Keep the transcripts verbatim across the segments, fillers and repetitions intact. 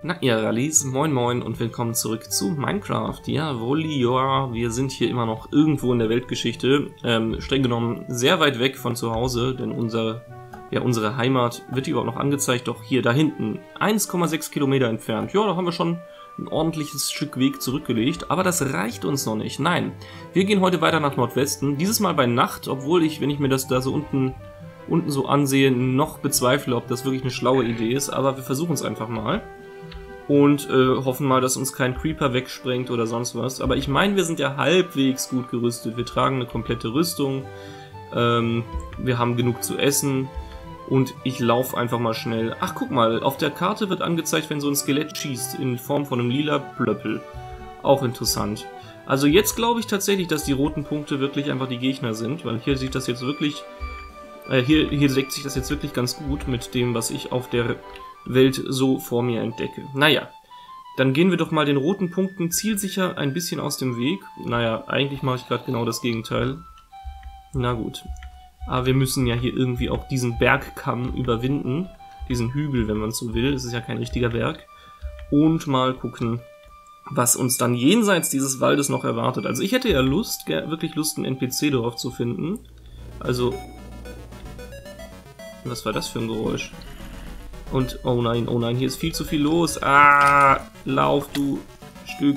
Na ihr Rallis, moin moin und willkommen zurück zu Minecraft. Jawohl, ja, wir sind hier immer noch irgendwo in der Weltgeschichte, ähm, streng genommen sehr weit weg von zu Hause, denn unser, ja, unsere Heimat wird überhaupt noch angezeigt, doch hier da hinten, eins Komma sechs Kilometer entfernt. Ja, da haben wir schon ein ordentliches Stück Weg zurückgelegt, aber das reicht uns noch nicht. Nein, wir gehen heute weiter nach Nordwesten, dieses Mal bei Nacht, obwohl ich, wenn ich mir das da so unten, unten so ansehe, noch bezweifle, ob das wirklich eine schlaue Idee ist, aber wir versuchen es einfach mal. Und äh, hoffen mal, dass uns kein Creeper wegsprengt oder sonst was. Aber ich meine, wir sind ja halbwegs gut gerüstet. Wir tragen eine komplette Rüstung. Ähm, wir haben genug zu essen. Und ich laufe einfach mal schnell. Ach, guck mal, auf der Karte wird angezeigt, wenn so ein Skelett schießt, in Form von einem lila Plöppel. Auch interessant. Also jetzt glaube ich tatsächlich, dass die roten Punkte wirklich einfach die Gegner sind. Weil hier sieht das jetzt wirklich... Äh, hier, hier deckt sich das jetzt wirklich ganz gut mit dem, was ich auf der Welt so vor mir entdecke. Naja, dann gehen wir doch mal den roten Punkten zielsicher ein bisschen aus dem Weg. Naja, eigentlich mache ich gerade genau das Gegenteil. Na gut. Aber wir müssen ja hier irgendwie auch diesen Bergkamm überwinden. Diesen Hügel, wenn man so will. Es ist ja kein richtiger Berg. Und mal gucken, was uns dann jenseits dieses Waldes noch erwartet. Also ich hätte ja Lust, wirklich Lust, ein N P C-Dorf zu finden. Also... Was war das für ein Geräusch? Und, oh nein, oh nein, hier ist viel zu viel los. Ah, lauf, du Stück.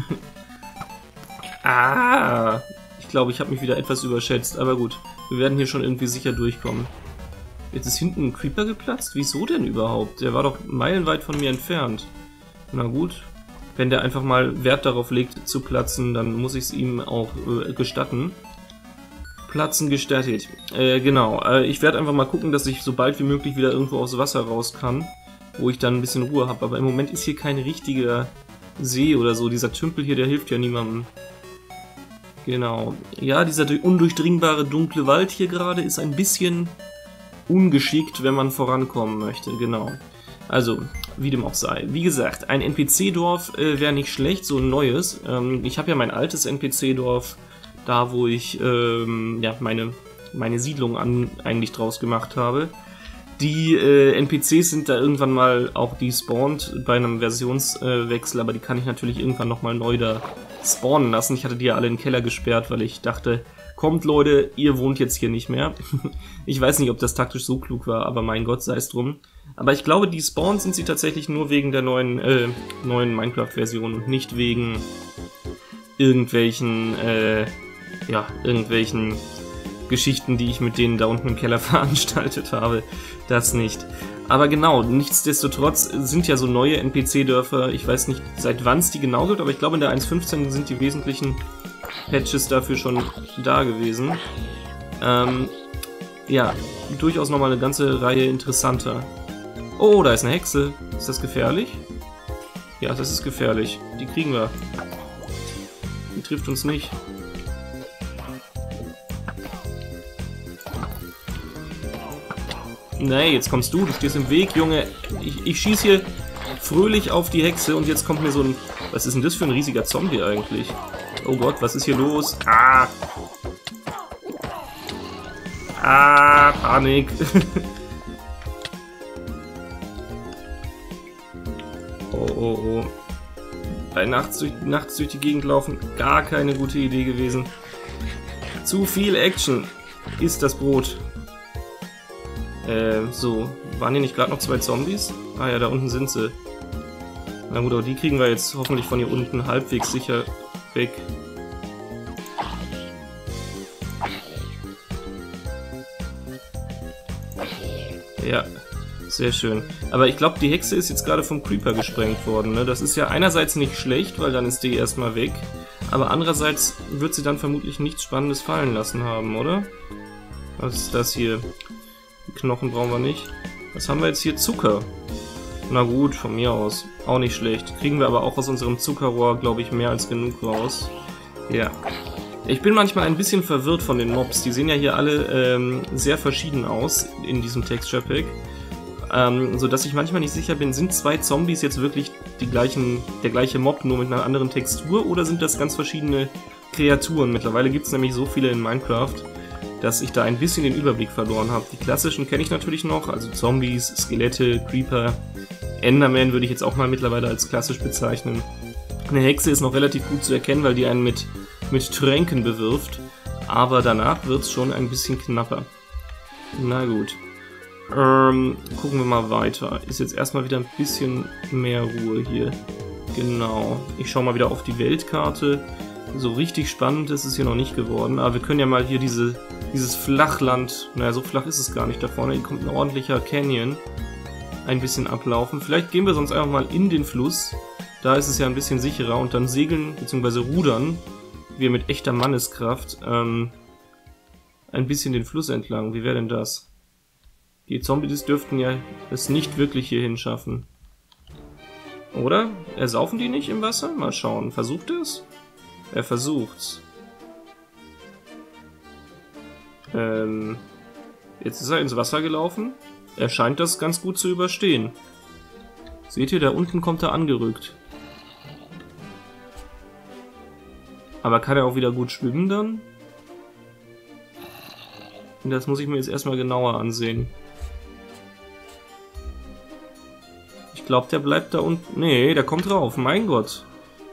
Ah, ich glaube, ich habe mich wieder etwas überschätzt, aber gut. Wir werden hier schon irgendwie sicher durchkommen. Jetzt ist hinten ein Creeper geplatzt? Wieso denn überhaupt? Der war doch meilenweit von mir entfernt. Na gut, wenn der einfach mal Wert darauf legt zu platzen, dann muss ich es ihm auch äh, gestatten. Platzen gestattet. Äh, genau. Äh, ich werde einfach mal gucken, dass ich so bald wie möglich wieder irgendwo aufs Wasser raus kann, wo ich dann ein bisschen Ruhe habe. Aber im Moment ist hier kein richtiger See oder so. Dieser Tümpel hier, der hilft ja niemandem. Genau. Ja, dieser undurchdringbare dunkle Wald hier gerade ist ein bisschen ungeschickt, wenn man vorankommen möchte. Genau. Also, wie dem auch sei. Wie gesagt, ein N P C-Dorf äh, wäre nicht schlecht, so ein neues. Ähm, ich habe ja mein altes N P C-Dorf, da wo ich ähm, ja, meine, meine Siedlung an, eigentlich draus gemacht habe. Die äh, N P Cs sind da irgendwann mal auch despawned bei einem Versionswechsel, äh, aber die kann ich natürlich irgendwann nochmal neu da spawnen lassen. Ich hatte die ja alle in den Keller gesperrt, weil ich dachte, kommt Leute, ihr wohnt jetzt hier nicht mehr. Ich weiß nicht, ob das taktisch so klug war, aber mein Gott, sei es drum. Aber ich glaube, die Spawns sind sie tatsächlich nur wegen der neuen, äh, neuen Minecraft-Version und nicht wegen irgendwelchen, äh, ja, irgendwelchen Geschichten, die ich mit denen da unten im Keller veranstaltet habe. Das nicht. Aber genau, nichtsdestotrotz sind ja so neue N P C-Dörfer, ich weiß nicht, seit wann es die genau gibt, aber ich glaube in der eins Punkt fünfzehn sind die wesentlichen Patches dafür schon da gewesen. Ähm, ja, durchaus nochmal eine ganze Reihe interessanter. Oh, da ist eine Hexe. Ist das gefährlich? Ja, das ist gefährlich. Die kriegen wir. Die trifft uns nicht. Nee, jetzt kommst du, du stehst im Weg, Junge. Ich, ich schieße hier fröhlich auf die Hexe und jetzt kommt mir so ein... Was ist denn das für ein riesiger Zombie eigentlich? Oh Gott, was ist hier los? Ah! Ah, Panik! Oh, oh, oh. Bei nachts durch, nachts durch die Gegend laufen, gar keine gute Idee gewesen. Zu viel Action ist das Brot. Äh, so. Waren hier nicht gerade noch zwei Zombies? Ah ja, da unten sind sie. Na gut, aber die kriegen wir jetzt hoffentlich von hier unten halbwegs sicher weg. Ja, sehr schön. Aber ich glaube, die Hexe ist jetzt gerade vom Creeper gesprengt worden, ne? Das ist ja einerseits nicht schlecht, weil dann ist die erstmal weg. Aber andererseits wird sie dann vermutlich nichts Spannendes fallen lassen haben, oder? Was ist das hier? Knochen brauchen wir nicht. Was haben wir jetzt hier? Zucker. Na gut, von mir aus. Auch nicht schlecht. Kriegen wir aber auch aus unserem Zuckerrohr, glaube ich, mehr als genug raus. Ja. Ich bin manchmal ein bisschen verwirrt von den Mobs. Die sehen ja hier alle ähm, sehr verschieden aus in diesem Texture Pack. Ähm, sodass ich manchmal nicht sicher bin, sind zwei Zombies jetzt wirklich die gleichen, der gleiche Mob, nur mit einer anderen Textur, oder sind das ganz verschiedene Kreaturen? Mittlerweile gibt es nämlich so viele in Minecraft, dass ich da ein bisschen den Überblick verloren habe. Die klassischen kenne ich natürlich noch, also Zombies, Skelette, Creeper, Enderman würde ich jetzt auch mal mittlerweile als klassisch bezeichnen. Eine Hexe ist noch relativ gut zu erkennen, weil die einen mit, mit Tränken bewirft. Aber danach wird es schon ein bisschen knapper. Na gut. Ähm, gucken wir mal weiter. Ist jetzt erstmal wieder ein bisschen mehr Ruhe hier. Genau. Ich schaue mal wieder auf die Weltkarte. So richtig spannend ist es hier noch nicht geworden. Aber wir können ja mal hier diese, dieses Flachland, naja, so flach ist es gar nicht da vorne. Hier kommt ein ordentlicher Canyon. Ein bisschen ablaufen. Vielleicht gehen wir sonst einfach mal in den Fluss. Da ist es ja ein bisschen sicherer. Und dann segeln bzw. rudern wir mit echter Manneskraft ähm, ein bisschen den Fluss entlang. Wie wäre denn das? Die Zombies dürften ja es nicht wirklich hierhin schaffen. Oder? Ersaufen die nicht im Wasser? Mal schauen. Versucht er es? Er versucht's. Ähm, jetzt ist er ins Wasser gelaufen. Er scheint das ganz gut zu überstehen. Seht ihr, da unten kommt er angerückt. Aber kann er auch wieder gut schwimmen dann? Das muss ich mir jetzt erstmal genauer ansehen. Ich glaube, der bleibt da unten. Nee, der kommt rauf. Mein Gott.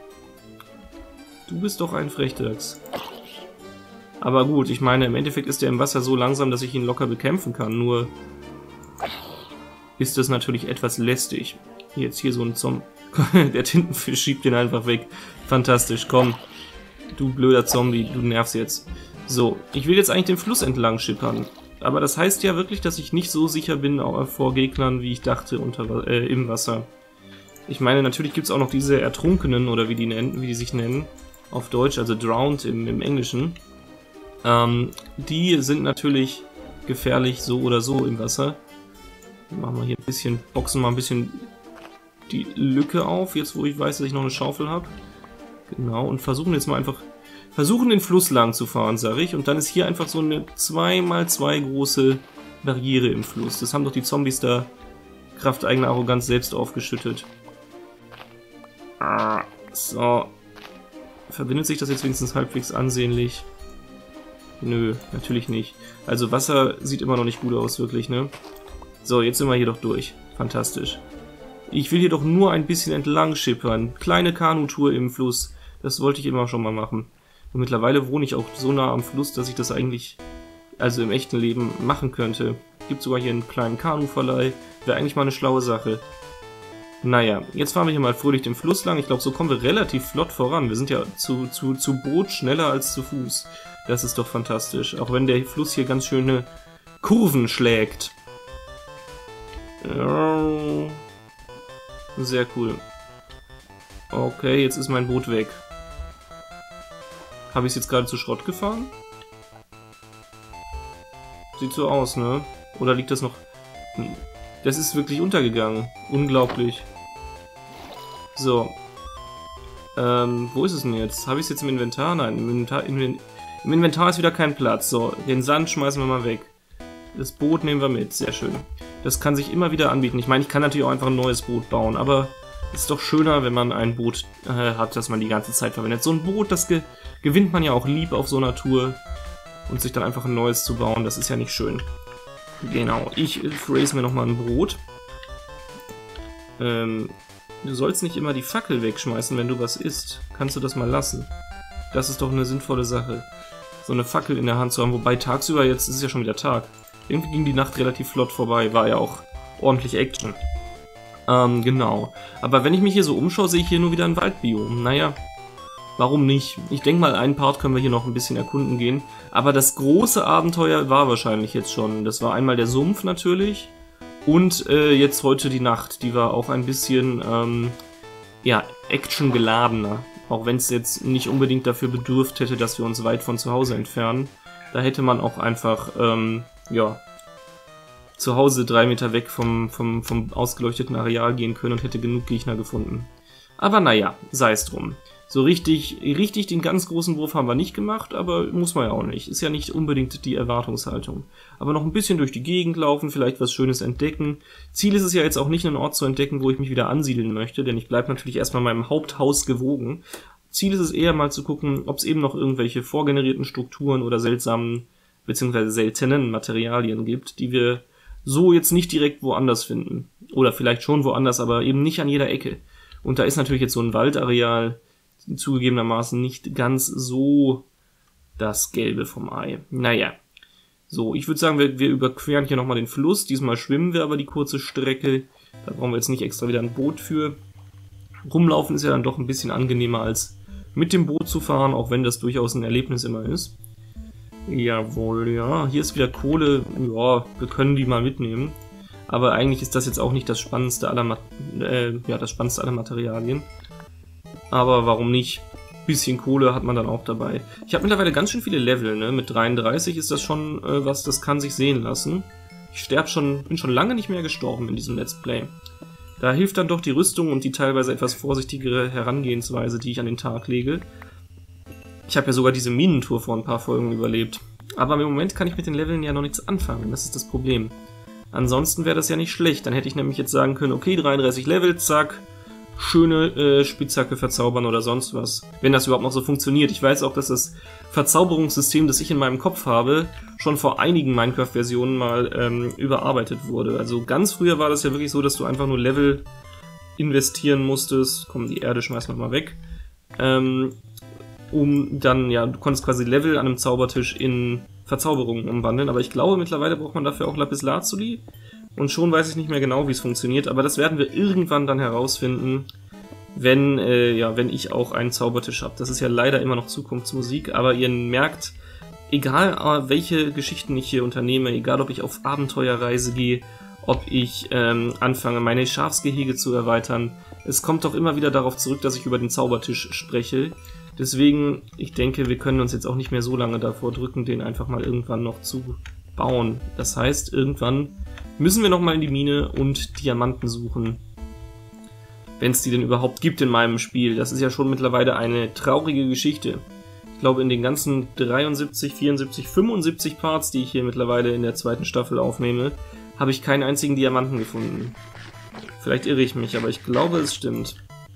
Du bist doch ein Frechdachs. Aber gut, ich meine, im Endeffekt ist er im Wasser so langsam, dass ich ihn locker bekämpfen kann. Nur ist das natürlich etwas lästig. Jetzt hier so ein Zombie. Der Tintenfisch schiebt den einfach weg. Fantastisch, komm. Du blöder Zombie, du nervst jetzt. So, ich will jetzt eigentlich den Fluss entlang schippern. Aber das heißt ja wirklich, dass ich nicht so sicher bin vor Gegnern, wie ich dachte, unter, äh, im Wasser. Ich meine, natürlich gibt es auch noch diese Ertrunkenen, oder wie die, nennen, wie die sich nennen, auf Deutsch, also Drowned im, im Englischen. Ähm, die sind natürlich gefährlich, so oder so im Wasser. Machen wir hier ein bisschen, boxen mal ein bisschen die Lücke auf, jetzt wo ich weiß, dass ich noch eine Schaufel habe. Genau, und versuchen jetzt mal einfach, versuchen den Fluss lang zu fahren, sage ich. Und dann ist hier einfach so eine zwei mal zwei große Barriere im Fluss. Das haben doch die Zombies da Kraft eigener Arroganz selbst aufgeschüttet. Ah, so. Verbindet sich das jetzt wenigstens halbwegs ansehnlich? Nö, natürlich nicht. Also Wasser sieht immer noch nicht gut aus, wirklich, ne? So, jetzt sind wir hier doch durch. Fantastisch. Ich will hier doch nur ein bisschen entlang schippern. Kleine Kanutour im Fluss. Das wollte ich immer schon mal machen. Und mittlerweile wohne ich auch so nah am Fluss, dass ich das eigentlich, also im echten Leben, machen könnte. Gibt sogar hier einen kleinen Kanuverleih. Wäre eigentlich mal eine schlaue Sache. Naja, jetzt fahren wir hier mal fröhlich den Fluss lang. Ich glaube, so kommen wir relativ flott voran. Wir sind ja zu, zu, zu Boot schneller als zu Fuß. Das ist doch fantastisch. Auch wenn der Fluss hier ganz schöne Kurven schlägt. Sehr cool. Okay, jetzt ist mein Boot weg. Habe ich es jetzt gerade zu Schrott gefahren? Sieht so aus, ne? Oder liegt das noch... Das ist wirklich untergegangen. Unglaublich. So. Ähm, wo ist es denn jetzt? Habe ich es jetzt im Inventar? Nein, im Inventar, im Inventar ist wieder kein Platz. So, den Sand schmeißen wir mal weg. Das Boot nehmen wir mit. Sehr schön. Das kann sich immer wieder anbieten. Ich meine, ich kann natürlich auch einfach ein neues Boot bauen, aber es ist doch schöner, wenn man ein Boot äh, hat, das man die ganze Zeit verwendet. So ein Boot, das ge gewinnt man ja auch lieb auf so einer Tour. Und sich dann einfach ein neues zu bauen, das ist ja nicht schön. Genau, ich phrase mir nochmal ein Brot. Ähm, du sollst nicht immer die Fackel wegschmeißen, wenn du was isst. Kannst du das mal lassen? Das ist doch eine sinnvolle Sache. So eine Fackel in der Hand zu haben, wobei tagsüber, jetzt ist es ja schon wieder Tag. Irgendwie ging die Nacht relativ flott vorbei, war ja auch ordentlich Action. Ähm, genau. Aber wenn ich mich hier so umschaue, sehe ich hier nur wieder ein Waldbiom. Naja, warum nicht? Ich denke mal, einen Part können wir hier noch ein bisschen erkunden gehen. Aber das große Abenteuer war wahrscheinlich jetzt schon. Das war einmal der Sumpf natürlich. Und äh, jetzt heute die Nacht. Die war auch ein bisschen, ähm, ja, actiongeladener. Auch wenn es jetzt nicht unbedingt dafür bedurft hätte, dass wir uns weit von zu Hause entfernen. Da hätte man auch einfach, ähm, ja, zu Hause drei Meter weg vom, vom, vom ausgeleuchteten Areal gehen können und hätte genug Gegner gefunden. Aber naja, sei es drum. So richtig, richtig den ganz großen Wurf haben wir nicht gemacht, aber muss man ja auch nicht. Ist ja nicht unbedingt die Erwartungshaltung. Aber noch ein bisschen durch die Gegend laufen, vielleicht was Schönes entdecken. Ziel ist es ja jetzt auch nicht, einen Ort zu entdecken, wo ich mich wieder ansiedeln möchte, denn ich bleibe natürlich erstmal meinem Haupthaus gewogen. Ziel ist es eher mal zu gucken, ob es eben noch irgendwelche vorgenerierten Strukturen oder seltsamen, beziehungsweise seltenen Materialien gibt, die wir so jetzt nicht direkt woanders finden. Oder vielleicht schon woanders, aber eben nicht an jeder Ecke. Und da ist natürlich jetzt so ein Waldareal zugegebenermaßen nicht ganz so das Gelbe vom Ei. Naja. So, ich würde sagen, wir, wir überqueren hier nochmal den Fluss. Diesmal schwimmen wir aber die kurze Strecke. Da brauchen wir jetzt nicht extra wieder ein Boot für. Rumlaufen ist ja dann doch ein bisschen angenehmer als mit dem Boot zu fahren, auch wenn das durchaus ein Erlebnis immer ist. Jawohl, ja. Hier ist wieder Kohle. Ja, wir können die mal mitnehmen. Aber eigentlich ist das jetzt auch nicht das spannendste aller, Ma äh, ja, das spannendste aller Materialien. Aber warum nicht? Bisschen Kohle hat man dann auch dabei. Ich habe mittlerweile ganz schön viele Level, ne? Mit dreiunddreißig ist das schon äh, was, das kann sich sehen lassen. Ich sterb schon, bin schon lange nicht mehr gestorben in diesem Let's Play. Da hilft dann doch die Rüstung und die teilweise etwas vorsichtigere Herangehensweise, die ich an den Tag lege. Ich habe ja sogar diese Minentour vor ein paar Folgen überlebt. Aber im Moment kann ich mit den Leveln ja noch nichts anfangen, das ist das Problem. Ansonsten wäre das ja nicht schlecht, dann hätte ich nämlich jetzt sagen können, okay, dreiunddreißig Level, zack, schöne äh, Spitzhacke verzaubern oder sonst was. Wenn das überhaupt noch so funktioniert. Ich weiß auch, dass das Verzauberungssystem, das ich in meinem Kopf habe, schon vor einigen Minecraft-Versionen mal ähm, überarbeitet wurde. Also ganz früher war das ja wirklich so, dass du einfach nur Level investieren musstest. Komm, die Erde schmeißen wir mal weg. Ähm, um dann, ja, du konntest quasi Level an einem Zaubertisch in Verzauberungen umwandeln. Aber ich glaube, mittlerweile braucht man dafür auch Lapis Lazuli. Und schon weiß ich nicht mehr genau, wie es funktioniert, aber das werden wir irgendwann dann herausfinden, wenn, äh, ja, wenn ich auch einen Zaubertisch habe. Das ist ja leider immer noch Zukunftsmusik, aber ihr merkt, egal welche Geschichten ich hier unternehme, egal ob ich auf Abenteuerreise gehe, ob ich ähm, anfange, meine Schafsgehege zu erweitern, es kommt doch immer wieder darauf zurück, dass ich über den Zaubertisch spreche. Deswegen, ich denke, wir können uns jetzt auch nicht mehr so lange davor drücken, den einfach mal irgendwann noch zu bauen. Das heißt, irgendwann müssen wir nochmal in die Mine und Diamanten suchen. Wenn es die denn überhaupt gibt in meinem Spiel. Das ist ja schon mittlerweile eine traurige Geschichte. Ich glaube, in den ganzen dreiundsiebzig, vierundsiebzig, fünfundsiebzig Parts, die ich hier mittlerweile in der zweiten Staffel aufnehme, habe ich keinen einzigen Diamanten gefunden. Vielleicht irre ich mich, aber ich glaube, es stimmt.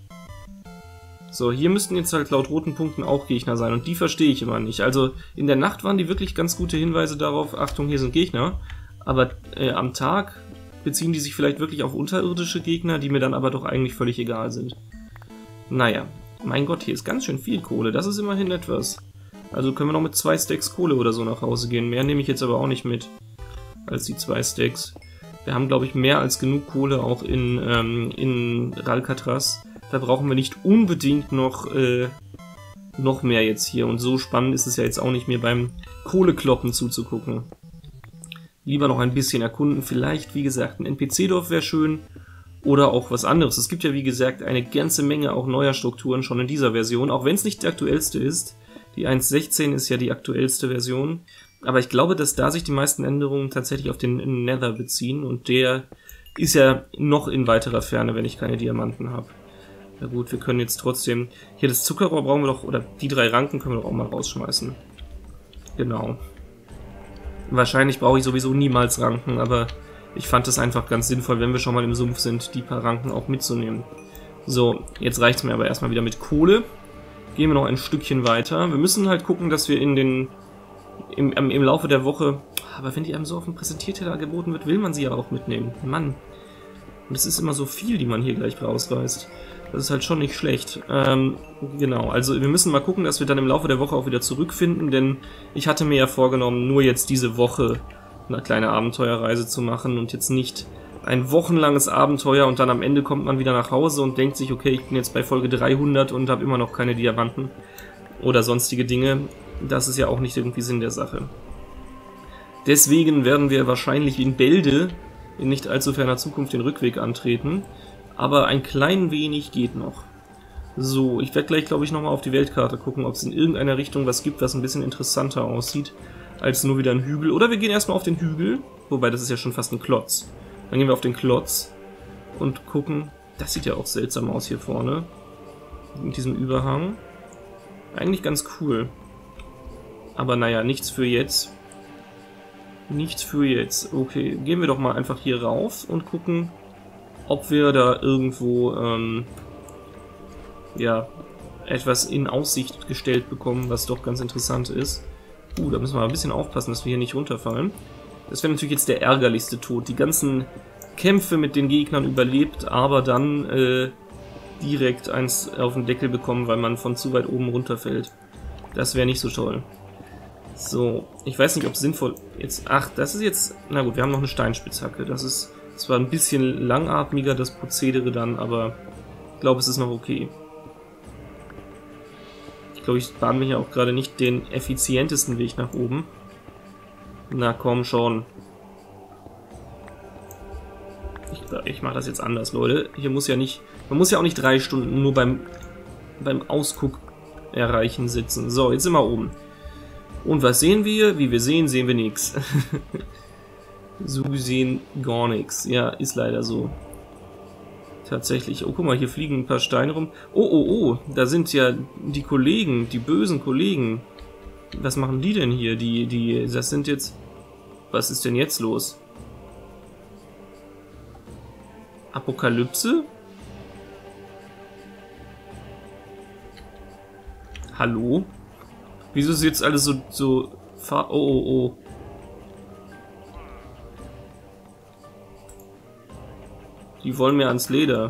So, hier müssten jetzt halt laut roten Punkten auch Gegner sein und die verstehe ich immer nicht. Also in der Nacht waren die wirklich ganz gute Hinweise darauf, Achtung, hier sind Gegner. Aber äh, am Tag beziehen die sich vielleicht wirklich auf unterirdische Gegner, die mir dann aber doch eigentlich völlig egal sind. Naja, mein Gott, hier ist ganz schön viel Kohle, das ist immerhin etwas. Also können wir noch mit zwei Stacks Kohle oder so nach Hause gehen. Mehr nehme ich jetzt aber auch nicht mit als die zwei Stacks. Wir haben, glaube ich, mehr als genug Kohle auch in, ähm, in Ralcatraz. Da brauchen wir nicht unbedingt noch, äh, noch mehr jetzt hier. Und so spannend ist es ja jetzt auch nicht mehr beim Kohlekloppen zuzugucken. Lieber noch ein bisschen erkunden. Vielleicht, wie gesagt, ein N P C-Dorf wäre schön. Oder auch was anderes. Es gibt ja, wie gesagt, eine ganze Menge auch neuer Strukturen schon in dieser Version. Auch wenn es nicht die aktuellste ist. Die eins Punkt sechzehn ist ja die aktuellste Version. Aber ich glaube, dass da sich die meisten Änderungen tatsächlich auf den Nether beziehen. Und der ist ja noch in weiterer Ferne, wenn ich keine Diamanten habe. Na gut, wir können jetzt trotzdem... Hier das Zuckerrohr brauchen wir doch... Oder die drei Ranken können wir doch auch mal rausschmeißen. Genau. Wahrscheinlich brauche ich sowieso niemals Ranken, aber ich fand es einfach ganz sinnvoll, wenn wir schon mal im Sumpf sind, die paar Ranken auch mitzunehmen. So, jetzt reicht es mir aber erstmal wieder mit Kohle. Gehen wir noch ein Stückchen weiter. Wir müssen halt gucken, dass wir in den... Im, im, im Laufe der Woche... Aber wenn die einem so auf dem Präsentierteller geboten wird, will man sie ja auch mitnehmen. Mann. Und es ist immer so viel, die man hier gleich rausreißt. Das ist halt schon nicht schlecht. Ähm, genau, also wir müssen mal gucken, dass wir dann im Laufe der Woche auch wieder zurückfinden, denn ich hatte mir ja vorgenommen, nur jetzt diese Woche eine kleine Abenteuerreise zu machen und jetzt nicht ein wochenlanges Abenteuer und dann am Ende kommt man wieder nach Hause und denkt sich, okay, ich bin jetzt bei Folge dreihundert und habe immer noch keine Diamanten oder sonstige Dinge. Das ist ja auch nicht irgendwie Sinn der Sache. Deswegen werden wir wahrscheinlich in Bälde in nicht allzu ferner Zukunft den Rückweg antreten. Aber ein klein wenig geht noch. So, ich werde gleich, glaube ich, nochmal auf die Weltkarte gucken, ob es in irgendeiner Richtung was gibt, was ein bisschen interessanter aussieht, als nur wieder ein Hügel. Oder wir gehen erstmal auf den Hügel, wobei das ist ja schon fast ein Klotz. Dann gehen wir auf den Klotz und gucken. Das sieht ja auch seltsam aus hier vorne. Mit diesem Überhang. Eigentlich ganz cool. Aber naja, nichts für jetzt. Nichts für jetzt. Okay, gehen wir doch mal einfach hier rauf und gucken, ob wir da irgendwo ähm, ja, etwas in Aussicht gestellt bekommen, was doch ganz interessant ist. Uh, da müssen wir mal ein bisschen aufpassen, dass wir hier nicht runterfallen. Das wäre natürlich jetzt der ärgerlichste Tod. Die ganzen Kämpfe mit den Gegnern überlebt, aber dann äh, direkt eins auf den Deckel bekommen, weil man von zu weit oben runterfällt. Das wäre nicht so toll. So, ich weiß nicht, ob es sinnvoll jetzt... Ach, das ist jetzt... Na gut, wir haben noch eine Steinspitzhacke. Das ist zwar ein bisschen langatmiger, das Prozedere dann, aber ich glaube, es ist noch okay. Ich glaube, ich bahne mir ja auch gerade nicht den effizientesten Weg nach oben. Na komm schon. Ich, ich mache das jetzt anders, Leute. Hier muss ja nicht... Man muss ja auch nicht drei Stunden nur beim, beim Ausguck erreichen sitzen. So, jetzt sind wir oben. Und was sehen wir? Wie wir sehen, sehen wir nichts. So gesehen gar nichts. Ja, ist leider so. Tatsächlich. Oh, guck mal, hier fliegen ein paar Steine rum. Oh, oh, oh, da sind ja die Kollegen, die bösen Kollegen. Was machen die denn hier? Die, die, das sind jetzt... Was ist denn jetzt los? Apokalypse? Hallo? Wieso ist jetzt alles so... so oh, oh, oh. Die wollen mir ans Leder.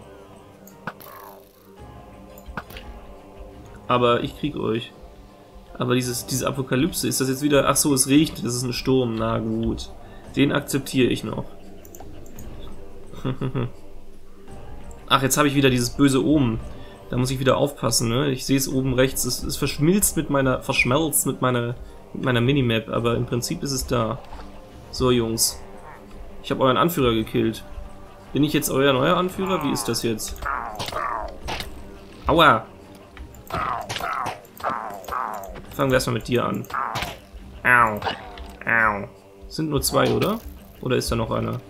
Aber ich krieg euch. Aber dieses, diese Apokalypse, ist das jetzt wieder... Ach so, es regnet, das ist ein Sturm. Na gut. Den akzeptiere ich noch. Ach, jetzt habe ich wieder dieses böse Omen. Da muss ich wieder aufpassen, ne? Ich sehe es oben rechts. Es, es verschmilzt mit meiner... Verschmelzt mit meiner... mit meiner Minimap. Aber im Prinzip ist es da. So, Jungs. Ich habe euren Anführer gekillt. Bin ich jetzt euer neuer Anführer? Wie ist das jetzt? Aua! Fangen wir erstmal mit dir an. Au. Au. Sind nur zwei, oder? Oder ist da noch einer?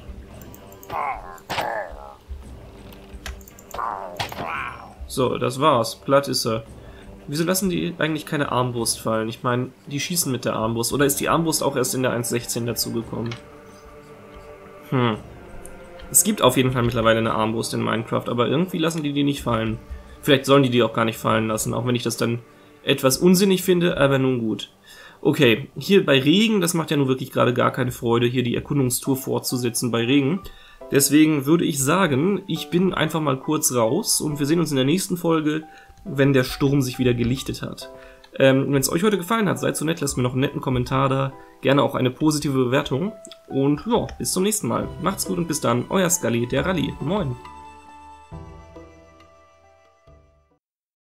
So, das war's. Platt ist er. Wieso lassen die eigentlich keine Armbrust fallen? Ich meine, die schießen mit der Armbrust. Oder ist die Armbrust auch erst in der eins Punkt sechzehn dazugekommen? Hm. Es gibt auf jeden Fall mittlerweile eine Armbrust in Minecraft, aber irgendwie lassen die die nicht fallen. Vielleicht sollen die die auch gar nicht fallen lassen, auch wenn ich das dann etwas unsinnig finde, aber nun gut. Okay, hier bei Regen, das macht ja nun wirklich gerade gar keine Freude, hier die Erkundungstour fortzusetzen bei Regen. Deswegen würde ich sagen, ich bin einfach mal kurz raus und wir sehen uns in der nächsten Folge, wenn der Sturm sich wieder gelichtet hat. Ähm, wenn es euch heute gefallen hat, seid so nett, lasst mir noch einen netten Kommentar da, gerne auch eine positive Bewertung und ja, bis zum nächsten Mal. Macht's gut und bis dann, euer Scully, der Rally. Moin!